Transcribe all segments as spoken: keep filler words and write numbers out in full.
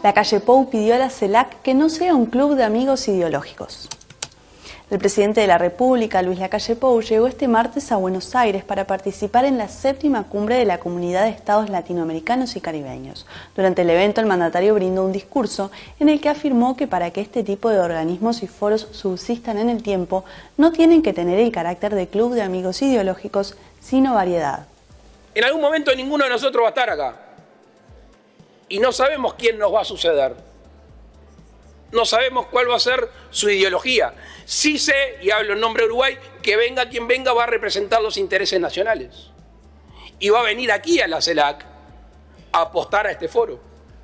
La calle Pou pidió a la CELAC que no sea un club de amigos ideológicos. El presidente de la República, Luis Lacalle Pou, llegó este martes a Buenos Aires para participar en la séptima cumbre de la Comunidad de Estados Latinoamericanos y Caribeños. Durante el evento, el mandatario brindó un discurso en el que afirmó que para que este tipo de organismos y foros subsistan en el tiempo, no tienen que tener el carácter de club de amigos ideológicos, sino variedad. En algún momento ninguno de nosotros va a estar acá. Y no sabemos quién nos va a suceder. No sabemos cuál va a ser su ideología. Sí sé, y hablo en nombre de Uruguay, que venga quien venga va a representar los intereses nacionales. Y va a venir aquí a la CELAC a apostar a este foro.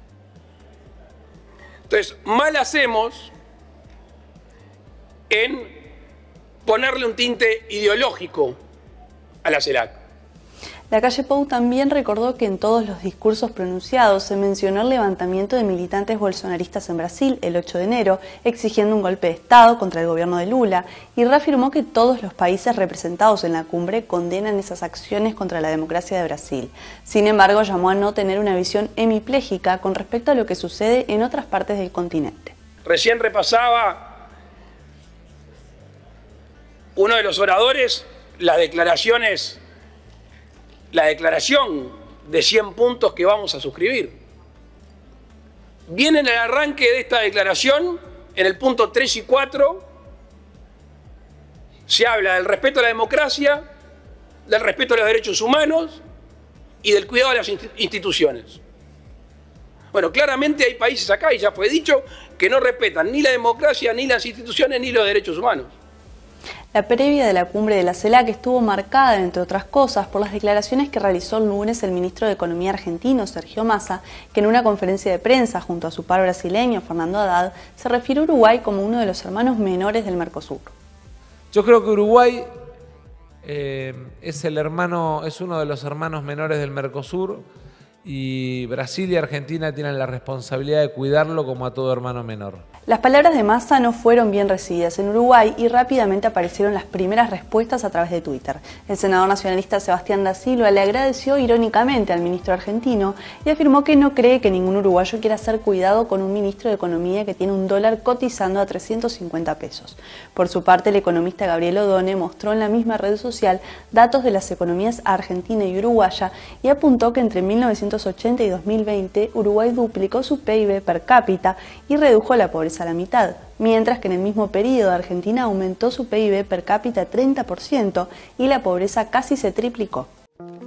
Entonces, mal hacemos en ponerle un tinte ideológico a la CELAC. Lacalle Pou también recordó que en todos los discursos pronunciados se mencionó el levantamiento de militantes bolsonaristas en Brasil el ocho de enero, exigiendo un golpe de Estado contra el gobierno de Lula, y reafirmó que todos los países representados en la cumbre condenan esas acciones contra la democracia de Brasil. Sin embargo, llamó a no tener una visión hemipléjica con respecto a lo que sucede en otras partes del continente. Recién repasaba uno de los oradores las declaraciones la declaración de cien puntos que vamos a suscribir. Viene en el arranque de esta declaración, en el punto tres y cuatro, se habla del respeto a la democracia, del respeto a los derechos humanos y del cuidado de las instituciones. Bueno, claramente hay países acá, y ya fue dicho, que no respetan ni la democracia, ni las instituciones, ni los derechos humanos. La previa de la cumbre de la CELAC estuvo marcada, entre otras cosas, por las declaraciones que realizó el lunes el ministro de Economía argentino, Sergio Massa, que en una conferencia de prensa junto a su par brasileño, Fernando Haddad, se refirió a Uruguay como uno de los hermanos menores del Mercosur. Yo creo que Uruguay eh, es, el hermano, es uno de los hermanos menores del Mercosur, y Brasil y Argentina tienen la responsabilidad de cuidarlo como a todo hermano menor. Las palabras de Massa no fueron bien recibidas en Uruguay y rápidamente aparecieron las primeras respuestas a través de Twitter. El senador nacionalista Sebastián da Silva le agradeció irónicamente al ministro argentino y afirmó que no cree que ningún uruguayo quiera ser cuidado con un ministro de Economía que tiene un dólar cotizando a trescientos cincuenta pesos. Por su parte, el economista Gabriel Odone mostró en la misma red social datos de las economías argentina y uruguaya y apuntó que entre mil novecientos ochenta y dos mil veinte Uruguay duplicó su P I B per cápita y redujo la pobreza a la mitad, mientras que en el mismo periodo Argentina aumentó su P I B per cápita treinta por ciento y la pobreza casi se triplicó.